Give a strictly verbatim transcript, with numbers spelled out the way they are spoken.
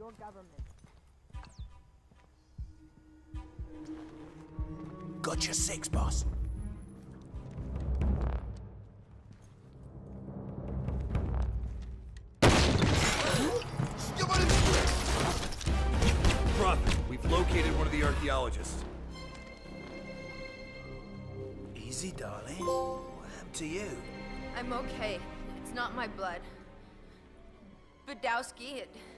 your government. Got your six, boss. Prophet, we've located one of the archaeologists. Easy, darling. What happened to you? I'm okay. It's not my blood. Badowski, it...